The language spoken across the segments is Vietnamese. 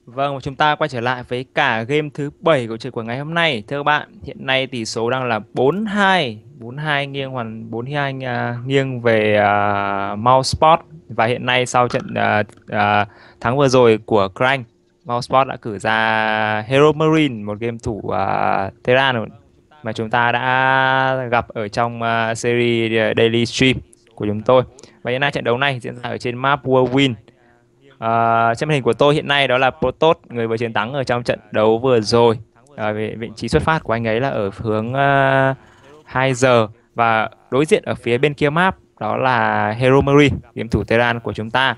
Vâng, và chúng ta quay trở lại với cả game thứ 7 của ngày hôm nay. Thưa các bạn, hiện nay tỷ số đang là 4-2, 4-2 nghiêng hoàn 4-2 nghiêng về Mouseport, và hiện nay sau trận thắng vừa rồi của Crank, Mouseport đã cử ra Hero Marine, một game thủ Terran mà chúng ta đã gặp ở trong series Daily Stream của chúng tôi. Và hiện nay trận đấu này diễn ra ở trên map Whirlwind. Trên màn hình của tôi hiện nay đó là Protoss, người vừa chiến thắng ở trong trận đấu vừa rồi. Vị trí xuất phát của anh ấy là ở hướng 2 giờ, và đối diện ở phía bên kia map đó là Hero Marine, game thủ Terran của chúng ta.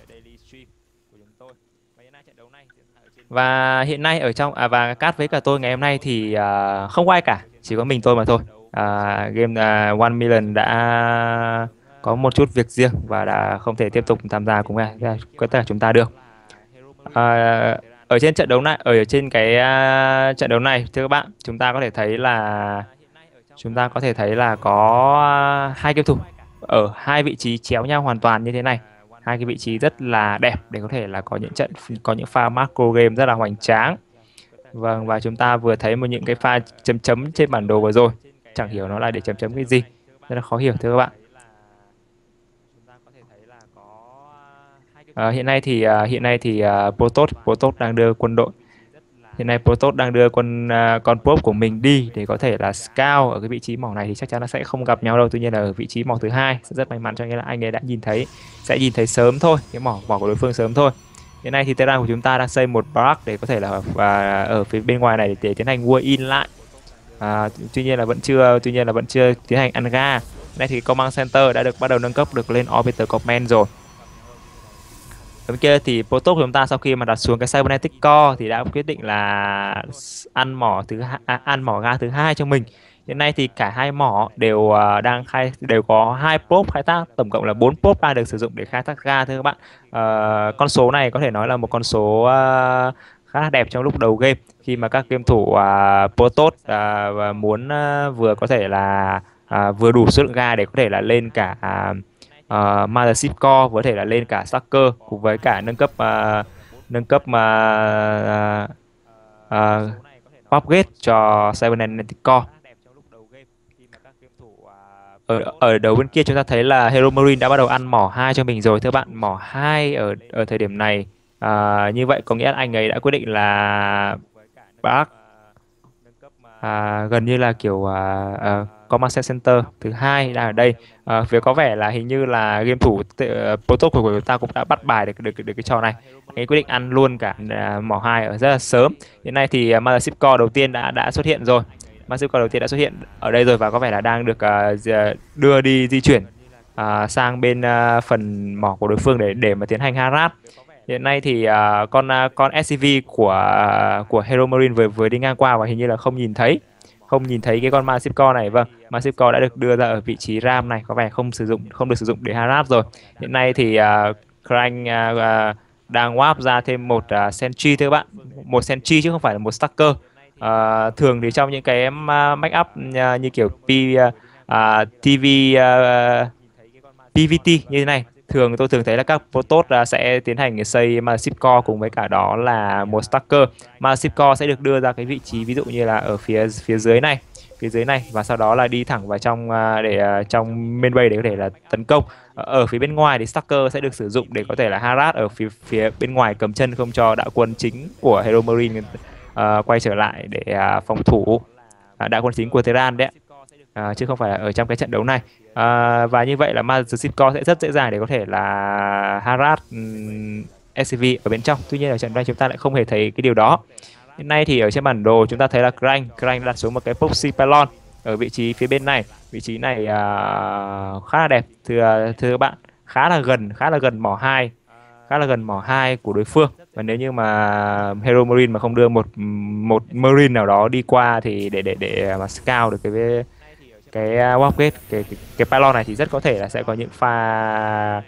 Và hiện nay ở trong và cát với cả tôi ngày hôm nay thì không có ai cả, chỉ có mình tôi mà thôi. Game One Million đã có một chút việc riêng và đã không thể tiếp tục tham gia cùng tất cả chúng ta được. Ở trên trận đấu này, ở trên cái trận đấu này thưa các bạn, chúng ta có thể thấy là có hai game thủ ở hai vị trí chéo nhau hoàn toàn như thế này, hai cái vị trí rất là đẹp để có thể là có những pha macro game rất là hoành tráng. Vâng, và chúng ta vừa thấy những cái pha chấm chấm trên bản đồ vừa rồi, chẳng hiểu nó là để chấm chấm cái gì, rất là khó hiểu thưa các bạn. Protoss đang đưa quân đội Hiện nay Protoss đang đưa con prop của mình đi để có thể là scout ở cái vị trí mỏ này, thì chắc chắn là sẽ không gặp nhau đâu. Tuy nhiên là ở vị trí mỏ thứ hai sẽ rất may mắn, cho nghĩa là anh ấy sẽ nhìn thấy sớm thôi, cái mỏ của đối phương sớm thôi. Hiện nay thì Terran của chúng ta đang xây một barrack để có thể là ở phía bên ngoài này để tiến hành war in lại. Tuy nhiên là vẫn chưa tiến hành ăn ga. Hiện nay thì Command Center đã bắt đầu nâng cấp được lên Orbiter Command rồi. Ở bên kia thì Protoss của chúng ta sau khi mà đặt xuống cái Cybernetic Core thì đã quyết định là ăn mỏ ga thứ hai cho mình. Hiện nay thì cả hai mỏ đều có hai probe khai thác, tổng cộng là 4 probe đang được sử dụng để khai thác ga thưa các bạn. Con số này có thể nói là một con số khá là đẹp trong lúc đầu game, khi mà các game thủ Protoss và muốn vừa có thể là vừa đủ số lượng ga để có thể là lên cả Mothership Core, có thể là lên cả Stacker, cùng với cả nâng cấp upgrade cho Cybernetic Core. Ở đầu bên kia chúng ta thấy là Hero Marine đã bắt đầu ăn mỏ 2 cho mình rồi thưa bạn. Mỏ 2 ở thời điểm này, như vậy có nghĩa là anh ấy đã quyết định là bác gần như là kiểu Command Center thứ hai đang ở đây. Việc có vẻ là hình như là game thủ Protoss của chúng ta cũng đã bắt bài được cái trò này. Anh ấy quyết định ăn luôn cả mỏ 2 ở rất là sớm. Hiện nay thì Mothership Core đầu tiên đã xuất hiện rồi. Mothership Core đầu tiên đã xuất hiện ở đây rồi, và có vẻ là đang được đưa đi di chuyển sang bên phần mỏ của đối phương để mà tiến hành harass. Hiện nay thì con SCV của Hero Marine vừa đi ngang qua và hình như là không nhìn thấy cái con Massive Core này. Vâng, Massive Core đã được đưa ra ở vị trí ram này, có vẻ không được sử dụng để harass rồi. Hiện nay thì Crank đang warp ra thêm một sentry thưa các bạn, một sentry chứ không phải là một stacker. Thường thì trong những cái make up như kiểu TV PVT như thế này, tôi thường thấy là các Protoss sẽ tiến hành xây Massive Core cùng với cả đó là một stacker. Massive Core sẽ được đưa ra cái vị trí ví dụ như là ở phía dưới này, và sau đó là đi thẳng vào trong trong main base để có thể là tấn công. Ở phía bên ngoài thì stacker sẽ được sử dụng để có thể là harass ở phía bên ngoài, cầm chân không cho đạo quân chính của Hero Marine quay trở lại để phòng thủ đạo quân chính của Terran đấy, chứ không phải là ở trong cái trận đấu này. Và như vậy là Mothership Core sẽ rất dễ dàng để có thể là harass SCV ở bên trong. Tuy nhiên ở trận này chúng ta lại không hề thấy cái điều đó. Hiện nay thì ở trên bản đồ chúng ta thấy là Crank đặt xuống một cái proxy pylon ở vị trí phía bên này. Vị trí này khá là đẹp thưa các bạn, khá là gần mỏ 2 của đối phương. Và nếu như mà Hero Marine mà không đưa một Marine nào đó đi qua thì để mà scout được cái warp gate, cái pylon này, thì rất có thể là sẽ có những pha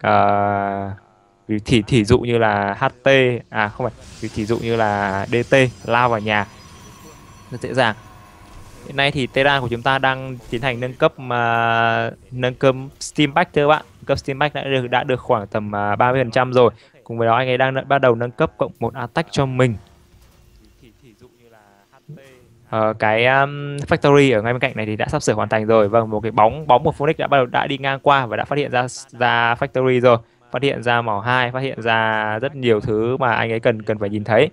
thí dụ như là HT, không phải, thí dụ như là DT lao vào nhà rất dễ dàng. Hiện nay thì Terran của chúng ta đang tiến hành nâng cấp Steam Pack thưa các bạn. Cấp Steam Pack đã được khoảng tầm 30% rồi. Cùng với đó anh ấy đang bắt đầu nâng cấp cộng 1 attack cho mình. Cái factory ở ngay bên cạnh này thì đã sắp sửa hoàn thành rồi. Vâng, một cái bóng của Phoenix đã đi ngang qua và đã phát hiện ra factory rồi, phát hiện ra mỏ 2, phát hiện ra rất nhiều thứ mà anh ấy cần phải nhìn thấy.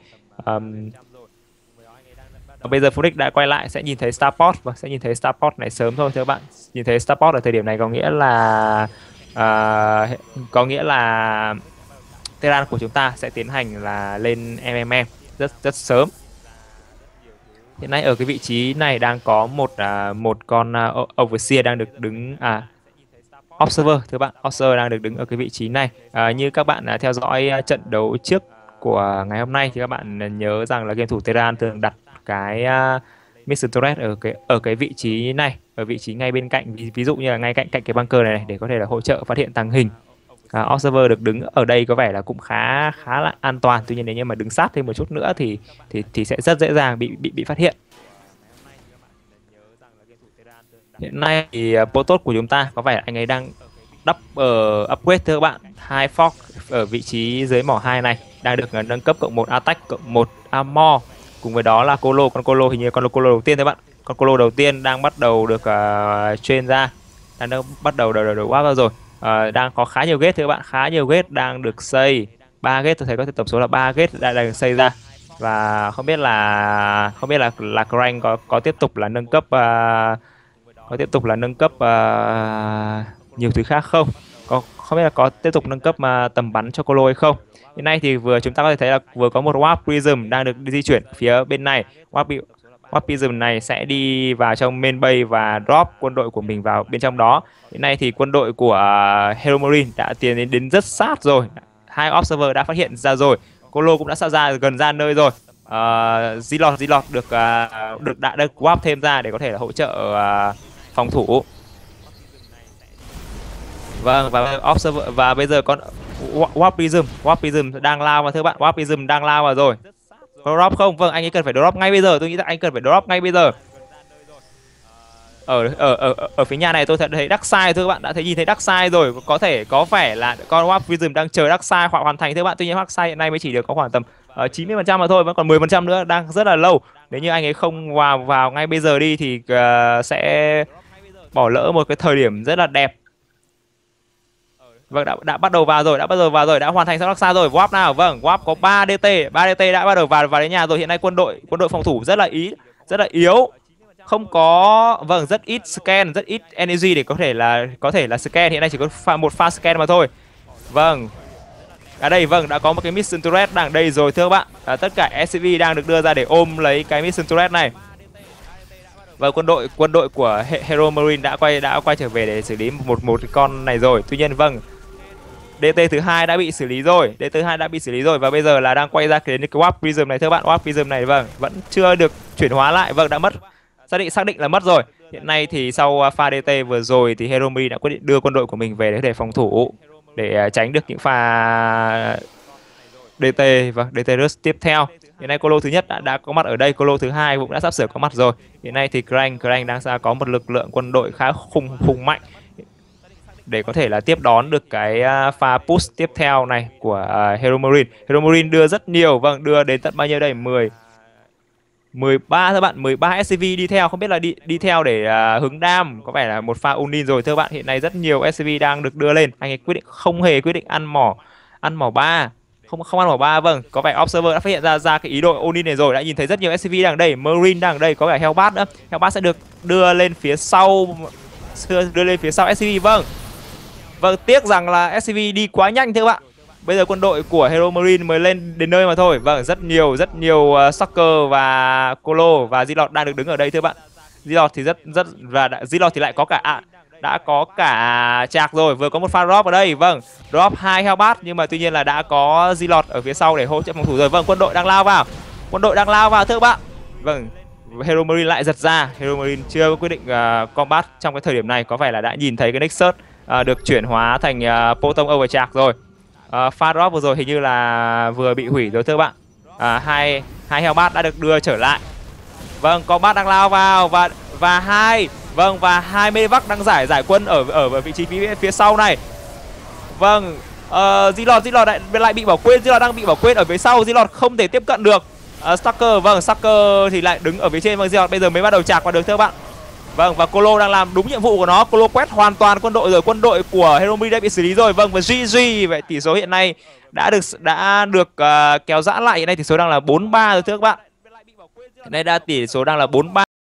Bây giờ Phoenix đã quay lại, sẽ nhìn thấy Starport và sẽ nhìn thấy Starport này sớm thôi thưa các bạn. Nhìn thấy Starport ở thời điểm này có nghĩa là Terran của chúng ta sẽ tiến hành là lên MMM rất sớm. Hiện nay ở cái vị trí này đang có một con Overseer đang được đứng Observer thưa bạn. Observer đang được đứng ở cái vị trí này. Như các bạn theo dõi trận đấu trước của ngày hôm nay thì các bạn nhớ rằng là game thủ Terran thường đặt cái Mission Turret ở cái vị trí này, ở vị trí ngay bên cạnh, ví dụ như là ngay cạnh cái bunker này, để có thể là hỗ trợ phát hiện tàng hình. Observer được đứng ở đây có vẻ là cũng khá là an toàn. Tuy nhiên nếu như mà đứng sát thêm một chút nữa thì sẽ rất dễ dàng bị phát hiện. Hiện nay thì Protoss của chúng ta có vẻ anh ấy đang upgrade thưa các bạn. 2 Fork ở vị trí dưới mỏ 2 này đang được nâng cấp cộng 1 attack, cộng 1 armor. Cùng với đó là Colo, con Colo hình như con Colo đầu tiên thưa bạn. Con Colo đầu tiên đang bắt đầu được train ra, đang bắt đầu warp ra rồi. Đang có khá nhiều gate thưa các bạn, khá nhiều gate đang được xây. 3 gate tôi thấy có tổng số là 3 gate đang được xây ra. Và không biết là Crank có tiếp tục là nâng cấp nhiều thứ khác không? Không biết là có tiếp tục nâng cấp tầm bắn cho Colo hay không? Hiện nay thì chúng ta có thể thấy là vừa có một Warp Prism đang được di chuyển phía bên này. Warp Prism này sẽ đi vào trong main base và drop quân đội của mình vào bên trong đó. Hiện nay thì quân đội của Hero Marine đã tiến đến rất sát rồi. 2 Observer đã phát hiện ra rồi. Colo cũng đã gần ra nơi rồi. Zilot đã được warp thêm ra để có thể là hỗ trợ phòng thủ. Vâng, và bây giờ con Warp Prism đang lao vào thưa bạn. Warp Prism đang lao vào rồi. Có drop không? Vâng, anh ấy cần phải drop ngay bây giờ. Tôi nghĩ rằng anh cần phải drop ngay bây giờ. Ở phía nhà này tôi thấy Darkseid thưa các bạn, đã nhìn thấy Darkseid rồi. Có vẻ là con Warp Prism đang chờ Darkseid hoàn thành thưa các bạn. Tuy nhiên Darkseid hiện nay mới chỉ được có khoảng tầm 90% mà thôi, vẫn còn 10% nữa, đang rất là lâu. Nếu như anh ấy không vào ngay bây giờ đi thì sẽ bỏ lỡ một cái thời điểm rất là đẹp. Vâng, đã bắt đầu vào rồi, đã hoàn thành xong Darkseid rồi. Warp nào? Vâng, Warp có 3 DT đã bắt đầu vào đến nhà rồi. Hiện nay quân đội phòng thủ rất là yếu. Không có, vâng, rất ít scan, rất ít energy để có thể là scan. Hiện nay chỉ có một pha scan mà thôi. Vâng. Đây, vâng, đã có một cái Mission Turret đang đây rồi thưa các bạn. Tất cả SCV đang được đưa ra để ôm lấy cái Mission Turret này. Và quân đội của Hero Marine đã quay trở về để xử lý một con này rồi. Tuy nhiên vâng, DT thứ hai đã bị xử lý rồi, và bây giờ là đang quay ra đến cái Warp Prism này thưa bạn. Warp Prism này vâng, vẫn chưa được chuyển hóa lại. Vâng, đã mất. Xác định là mất rồi. Hiện nay thì sau pha DT vừa rồi thì Hero Marine đã quyết định đưa quân đội của mình về để có thể phòng thủ, để tránh được những pha DT và DT Rush tiếp theo. Hiện nay Colo thứ nhất đã có mặt ở đây, Colo thứ hai cũng đã sắp sửa có mặt rồi. Hiện nay thì Crank đang có một lực lượng quân đội khá khủng mạnh để có thể là tiếp đón được cái pha push tiếp theo này của Hero Marine. Hero Marine đưa rất nhiều, vâng, đưa đến tận bao nhiêu đây? 13 thưa bạn, 13 SCV đi theo, không biết là đi theo để hứng đam, có vẻ là một pha Unin rồi thưa bạn. Hiện nay rất nhiều SCV đang được đưa lên. Anh ấy không hề quyết định ăn mỏ 3. Không ăn mỏ 3, vâng, có vẻ Observer đã phát hiện ra cái ý đồ Onin này rồi, đã nhìn thấy rất nhiều SCV đang đây, Marine đang đây, có vẻ Hellbat nữa. Hellbat sẽ được đưa lên phía sau SCV, vâng, tiếc rằng là SCV đi quá nhanh thưa các bạn. Bây giờ quân đội của Hero Marine mới lên đến nơi mà thôi. Vâng, rất nhiều Stalker và Colo và Zilot đang được đứng ở đây thưa bạn. Zilot thì Zilot thì lại đã có cả chạc rồi, vừa có một pha drop ở đây. Vâng, drop 2 Hellbat, nhưng mà tuy nhiên là đã có Zilot ở phía sau để hỗ trợ phòng thủ rồi. Vâng, quân đội đang lao vào thưa các bạn. Vâng, Hero Marine lại giật ra. Hero Marine chưa có quyết định combat trong cái thời điểm này, có vẻ là đã nhìn thấy cái Nexus được chuyển hóa thành Proton Overcharge rồi. Pha drop vừa rồi hình như là vừa bị hủy rồi thưa các bạn. Hai Hellbat đã được đưa trở lại. Vâng, combat đang lao vào và hai Medivac đang giải quân ở vị trí phía sau này. Vâng, Zilord lại bị bỏ quên, Zilord đang bị bỏ quên ở phía sau, Zilord không thể tiếp cận được. Stalker, vâng, Stalker thì lại đứng ở phía trên, vâng, Zilord bây giờ mới bắt đầu chạc vào được thưa các bạn. Vâng, và Colo đang làm đúng nhiệm vụ của nó, Colo quét hoàn toàn quân đội rồi, quân đội của Heromi đã bị xử lý rồi. Vâng, và GG, vậy tỷ số hiện nay đã được kéo giãn lại, hiện nay tỷ số đang là 4-3 rồi thưa các bạn. Hiện nay tỷ số đang là 4-3.